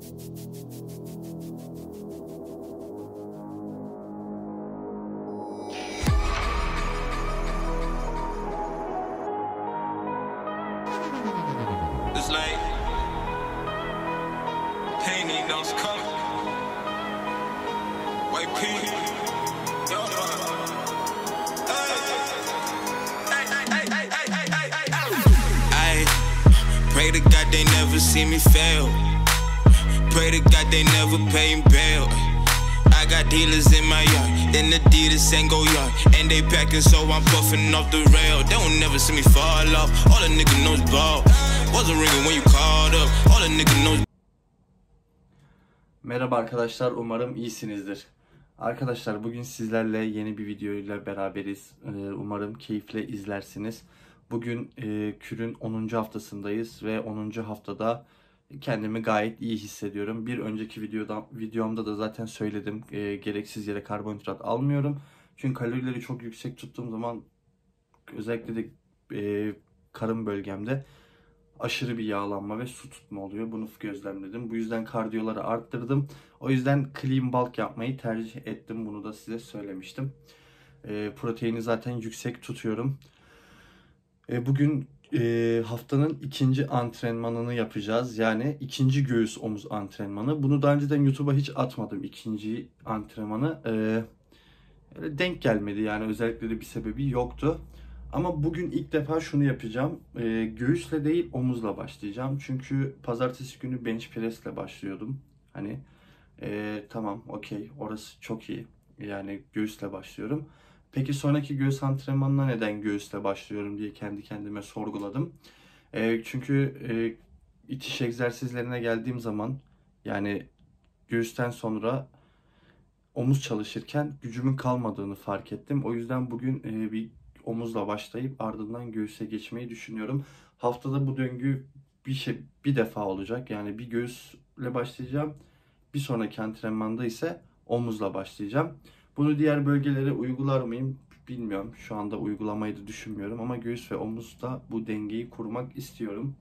It's like pain ain't no coming. White pig. I pray to God they never see me fail. Pray to God they never pay him bail. I got dealers in my yard, then Adidas ain't go yard, and they packing so I'm puffing off the rail. They won't never see me fall off. All a nigga knows ball. Wasn't ringing when you called up. All a nigga knows. Merhaba arkadaşlar, umarım iyisinizdir. Arkadaşlar bugün sizlerle yeni bir videoyla beraberiz. Umarım keyifle izlersiniz. Bugün kürün 10. haftasındayız ve 10. haftada kendimi gayet iyi hissediyorum. Bir önceki videomda da zaten söyledim. Gereksiz yere karbonhidrat almıyorum. Çünkü kalorileri çok yüksek tuttuğum zaman özellikle de karın bölgemde aşırı bir yağlanma ve su tutma oluyor. Bunu gözlemledim. Bu yüzden kardiyoları arttırdım. O yüzden clean bulk yapmayı tercih ettim. Bunu da size söylemiştim. Proteini zaten yüksek tutuyorum. Bugün haftanın ikinci antrenmanını yapacağız. Yani ikinci göğüs omuz antrenmanı. Bunu daha önceden YouTube'a hiç atmadım. İkinci antrenmanı. Denk gelmedi yani, özellikle de bir sebebi yoktu. Ama bugün ilk defa şunu yapacağım. Göğüsle değil omuzla başlayacağım. Çünkü pazartesi günü bench press'le başlıyordum. Hani tamam, okey, orası çok iyi. Yani göğüsle başlıyorum. Peki sonraki göğüs antrenmanına neden göğüsle başlıyorum diye kendi kendime sorguladım. Çünkü itiş egzersizlerine geldiğim zaman, yani göğüsten sonra omuz çalışırken gücümün kalmadığını fark ettim. O yüzden bugün bir omuzla başlayıp ardından göğüse geçmeyi düşünüyorum. Haftada bu döngü bir defa olacak. Yani bir göğüsle başlayacağım. Bir sonraki antrenmanda ise omuzla başlayacağım. Bunu diğer bölgelere uygular mıyım bilmiyorum. Şu anda uygulamayı da düşünmüyorum ama göğüs ve omuzda bu dengeyi kurmak istiyorum.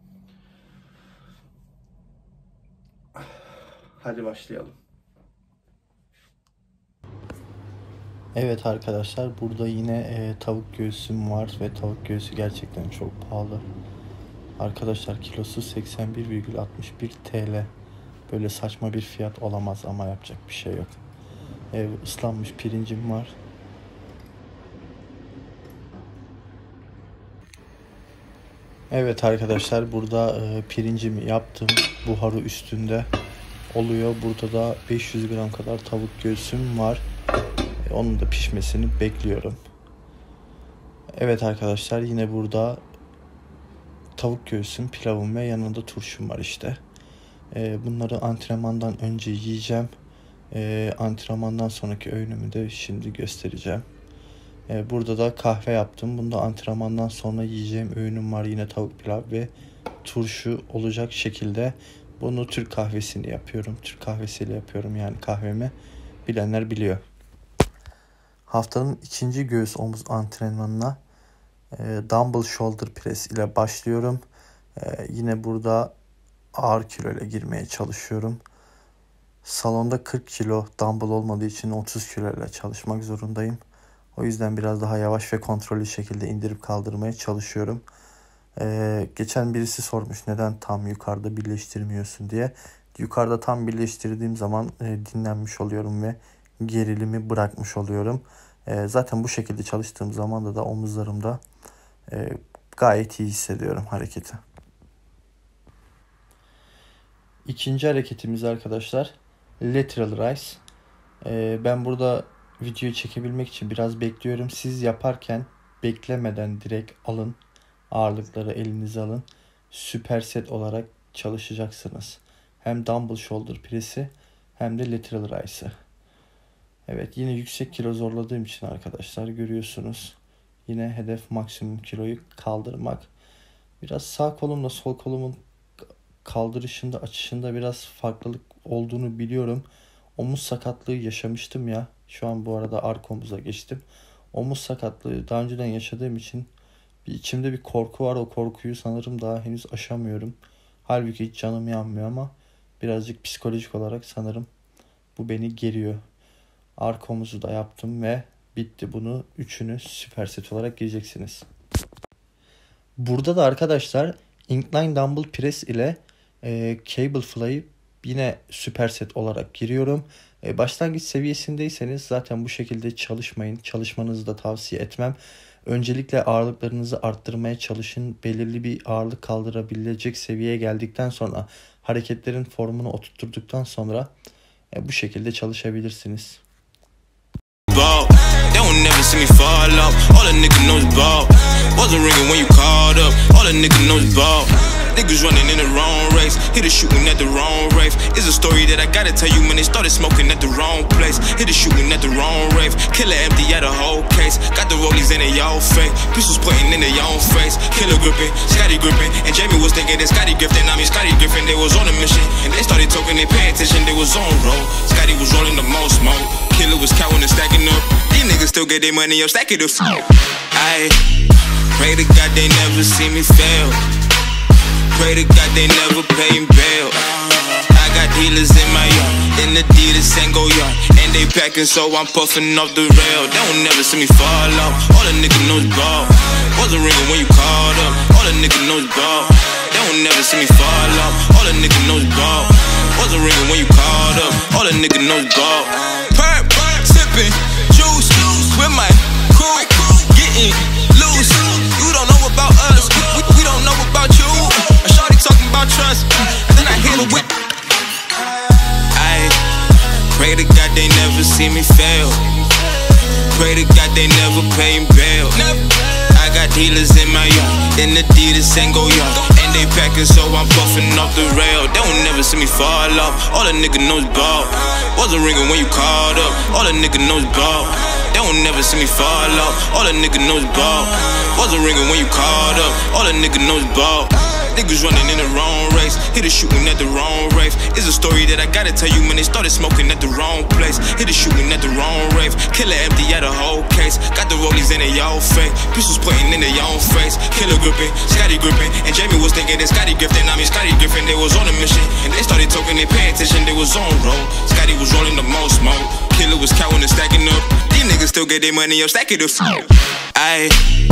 Hadi başlayalım. Evet arkadaşlar, burada yine tavuk göğsüm var ve tavuk göğsü gerçekten çok pahalı. Arkadaşlar kilosu 81,61 TL. Böyle saçma bir fiyat olamaz ama yapacak bir şey yok. Islanmış pirincim var. Evet arkadaşlar, burada pirincimi yaptım. Buharı üstünde oluyor. Burada da 500 gram kadar tavuk göğsüm var. Onun da pişmesini bekliyorum. Evet arkadaşlar, yine burada tavuk göğsüm, pilavım ve yanında turşum var işte. Bunları antrenmandan önce yiyeceğim. Antrenmandan sonraki öğünümü de şimdi göstereceğim. Burada da kahve yaptım. Bunda antrenmandan sonra yiyeceğim öğünüm var. Yine tavuk pilav ve turşu olacak şekilde. Bunu Türk kahvesini yapıyorum. Türk kahvesiyle yapıyorum yani kahvemi. Bilenler biliyor. Haftanın ikinci göğüs omuz antrenmanına dumbbell shoulder press ile başlıyorum. Yine burada ağır kilo ile girmeye çalışıyorum. Salonda 40 kilo dumbbell olmadığı için 30 kilo ile çalışmak zorundayım. O yüzden biraz daha yavaş ve kontrollü şekilde indirip kaldırmaya çalışıyorum. Geçen birisi sormuş neden tam yukarıda birleştirmiyorsun diye. Yukarıda tam birleştirdiğim zaman dinlenmiş oluyorum ve gerilimi bırakmış oluyorum. Zaten bu şekilde çalıştığım zaman da omuzlarımda gayet iyi hissediyorum hareketi. İkinci hareketimiz arkadaşlar lateral raise. Ben burada videoyu çekebilmek için biraz bekliyorum. Siz yaparken beklemeden direkt alın. Ağırlıkları elinize alın. Süperset olarak çalışacaksınız. Hem dumbbell shoulder press'i hem de lateral rise'ı. Evet, yine yüksek kilo zorladığım için arkadaşlar görüyorsunuz. Yine hedef maksimum kiloyu kaldırmak. Biraz sağ kolumla sol kolumun kaldırışında, açışında biraz farklılık olduğunu biliyorum. Omuz sakatlığı yaşamıştım ya. Şu an bu arada arka omuza geçtim. Omuz sakatlığı daha önceden yaşadığım için içimde bir korku var. O korkuyu sanırım daha henüz aşamıyorum. Halbuki hiç canım yanmıyor ama birazcık psikolojik olarak sanırım bu beni geriyor. Arka omuzu da yaptım ve bitti. Bunu üçünü süperset olarak gireceksiniz. Burada da arkadaşlar incline dumbbell press ile cable fly'ı yine süperset olarak giriyorum. Başlangıç seviyesindeyseniz zaten bu şekilde çalışmayın. Çalışmanızı da tavsiye etmem. Öncelikle ağırlıklarınızı arttırmaya çalışın. Belirli bir ağırlık kaldırabilecek seviyeye geldikten sonra, hareketlerin formunu oturtturduktan sonra bu şekilde çalışabilirsiniz. Niggas running in the wrong race, hit a shooting at the wrong rave. It's a story that I gotta tell you when they started smoking at the wrong place. Hit a shooting at the wrong rave, killer empty at a whole case. Got the rollies in their y'all fake, pistols pointing in their own face. Killer gripping, Scotty gripping, and Jamie was thinking that Scotty Griffin. I mean Scotty Griffin, they was on a mission, and they started talking, they paying attention, they was on roll. Scotty was rolling the most smoke, killer was counting and stacking up. These niggas still get their money up, stack it up. I pray to God they never see me fail. Pray to God they never pay him bail. I got dealers in my yard, in Adidas and go yard, and they packing so I'm puffing off the rail. They don't never see me fall off. All the nigga knows ball. Wasn't ringing when you called up. All the nigga knows ball. They don't never see me fall off. All the nigga knows ball. Wasn't ringing when you called up. All the nigga knows ball. Perp, sipping juice with my crew, getting loose. You don't know about us, we don't know about you. A shorty talking about trust, and then I hit her with. I pray to God they never see me fail. Pray to God they never pay him bail. I got dealers in my yard, in Adidas and go yard, and they packing so I'm puffing off the rail. They don't never see me fall off. All the nigga knows ball. Wasn't ringing when you called up. All the nigga knows ball. They don't never see me fall off. All the nigga knows ball. Wasn't ringing when you called up. All the nigga knows ball. Niggas running in the wrong race, hit a shooting at the wrong rave. It's a story that I gotta tell you when they started smoking at the wrong place. Hit a shooting at the wrong rave, killer empty at a whole case. Got the rollies in their y'all fake, pistols pointing in their own face. Killer gripping, Scotty gripping, and Jamie was thinking that Scotty Griffin. I mean Scotty Griffin, they was on a mission, and they started talking, they paying attention, they was on roll. Scotty was rolling the most smoke, killer was counting and stacking up. These niggas still get their money up, stack it up. Aye.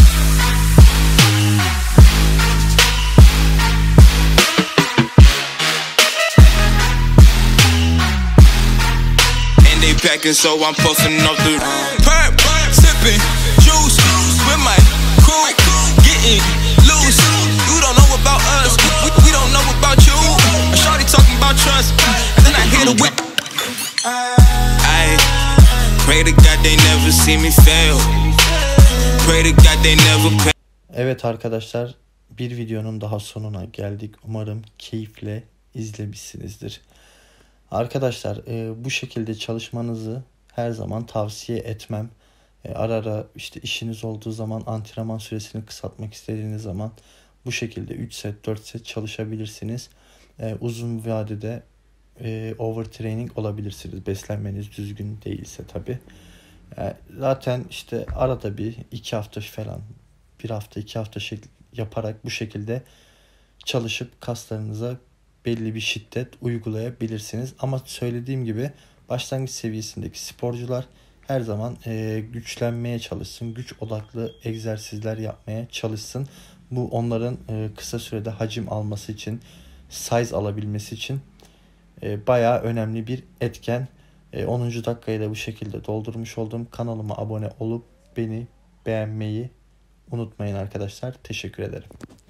They packing so I'm puffing off the perp, sipping juice with my crew, getting loose. You don't know about us, we don't know about you. A shorty talking about trust, and then I hit her with. I pray to God they never see me fail. Pray to God they never pay. Evet arkadaşlar, bir videonun daha sonuna geldik. Umarım keyifle izlemişsinizdir. Arkadaşlar bu şekilde çalışmanızı her zaman tavsiye etmem. Ara ara işte işiniz olduğu zaman, antrenman süresini kısaltmak istediğiniz zaman bu şekilde 3 set 4 set çalışabilirsiniz. Uzun vadede overtraining olabilirsiniz. Beslenmeniz düzgün değilse tabi. Zaten işte arada bir 2 hafta falan, 1 hafta 2 hafta yaparak bu şekilde çalışıp kaslarınıza belli bir şiddet uygulayabilirsiniz. Ama söylediğim gibi başlangıç seviyesindeki sporcular her zaman güçlenmeye çalışsın. Güç odaklı egzersizler yapmaya çalışsın. Bu onların kısa sürede hacim alması için, size alabilmesi için bayağı önemli bir etken. 10. dakikayı da bu şekilde doldurmuş oldum. Kanalıma abone olup beni beğenmeyi unutmayın arkadaşlar. Teşekkür ederim.